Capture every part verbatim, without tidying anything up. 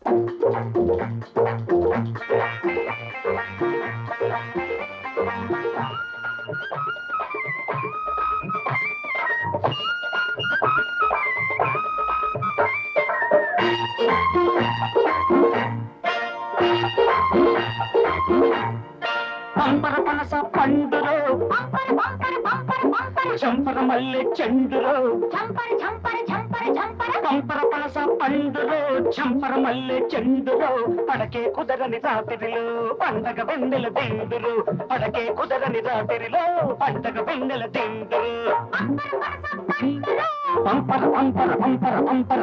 పంపర పనస పండులో చంపర మల్లె చెండులో పంపర పనస పండులో చంపర మల్లె చెండులో పడకే కుదరని రాత్రిలో పండగ వెన్నెల దిండులు పడకే కుదరని రాత్రిలో పండగ వెన్నెల దిండులు పంపర పంపర పంపర పంపర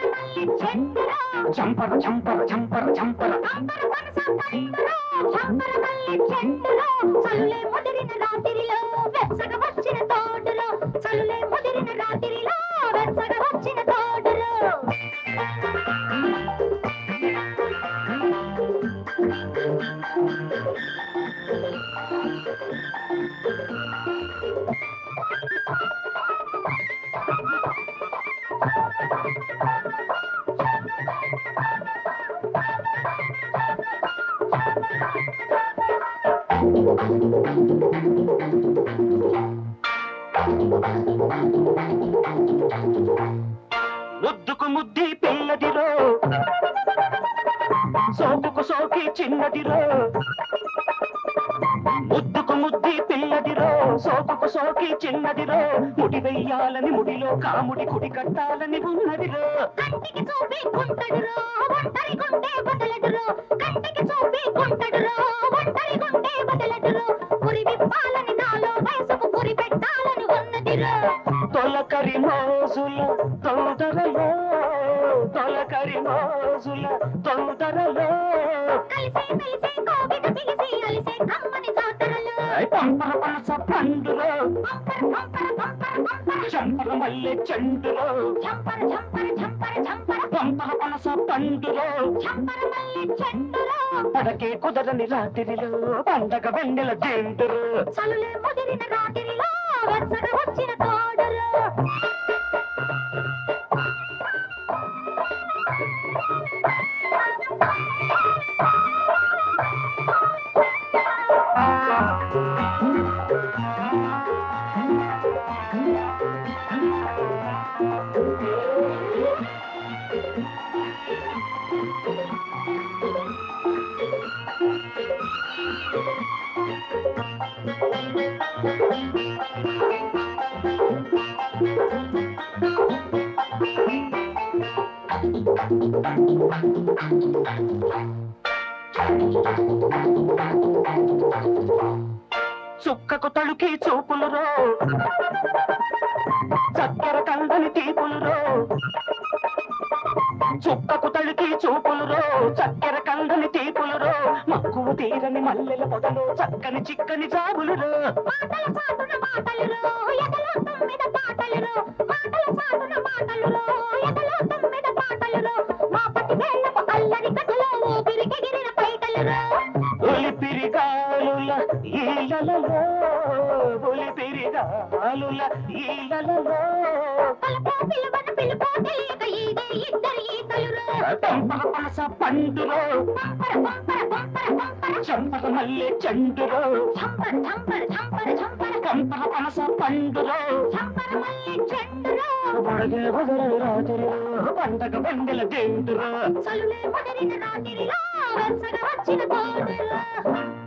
చంపర చంపర చంపర చంపర చలులే ముదిరిన రాత్రిలో వెచ్చగా వచ్చిన తోటలో చలులే ముదిరిన రాత్రిలో వెచ్చగా వచ్చిన తోటలో ముద్దుకు ముద్ది పిల్లదిరో సోకుకు సోకి చిన్నదిరో ముద్దుకు ముద్ది పిల్లదిరో సోకుకు సోకి చిన్నదిరో ముడి వెయ్యాలని ముడిలో కాముడి కుడి కట్టాలని ఉన్నదిరో కంటికి చూపి గుంటడురో ఒంటరి గుంటే బదలడురో కంటికి చూపి గుంటడురో ఒంటరి గుంటే బదలడురో పురి విప్పాలని నాలో వయసుకు పురి పెట్టాలని ఉన్నదిరో తొలకరి మోజుల తొందరలో తొలకరి మోజుల తొందరలో కలిసే మెలిసే కోగిట బిగిసి అలిసే కమ్మని జాతరలో పంపర పనస పండులో పంపర పంపర పంపర పంపర చంపర మల్లె చెండులో చంపర చంపర చంపర చంపర పంపర పనస పండులో చంపర మల్లె చెండులో పడకే కుదరని రాత్రిలో పండగ వెన్నెల దిండులు చలులే ముదిరిన రాత్రిలో వెచ్చగా వచ్చిన తోడులో చుక్కకు తలుకి చూపులురో చక్కెర కందని తీపులురో చుక్కకు తలుకి చూపులురో చక్కెర కందని తీపులురో మక్కువ తీరని మల్లెల పొదలో చక్కని చిక్కని జాబులురో మాటల చాటున మాటలురో ఎదలో తొమ్మిద పాటలురో మాటల చాటున మాటలురో ఎదలో తొమ్మిద పాటలురో మా పట్టి వేళ్ళకు అల్లరి కథలో ఊపిరికెగిరిన పైటలురో ఒలిపిరిగాలుల ఈలలలో ఒలిపిరిగాలుల ఈలలలో పలుకో పిలువన పిలుపో తెలియక ఈడే ఇద్దరి ఈతలురో పంపర పనస పండులో పంపర పంపర పంపర పంపర చంపర మల్లె చెండులో చంపర చంపర చంపర చంపర పంపర పనస పండులో చంపర మల్లె చెండురో పడగే వదలని రాత్రిలో పండగ వెన్నెల దిండులో చలులే ముదిరిన రాత్రిలో వెచ్చగా వచ్చిన తోడులో